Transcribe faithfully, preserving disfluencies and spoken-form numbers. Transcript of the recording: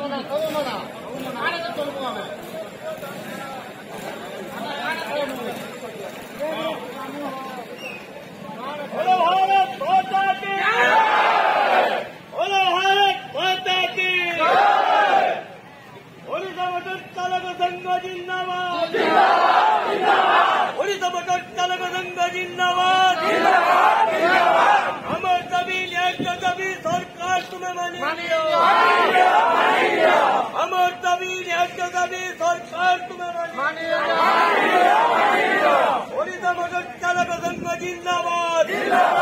बोलो भारत माता की बोलो भारत माता की ओडिशा मोटर चालक संघ जिंदाबाद ओडिशा मोटर चालक संघ जिंदाबाद हमारे सभी न्याय का कभी सरकार तुम्हें मानिए हमारे सभी न्याय का कभी सरकार तुम्हें मानिए ओडिशा मोटर चालक संघ जिंदाबाद।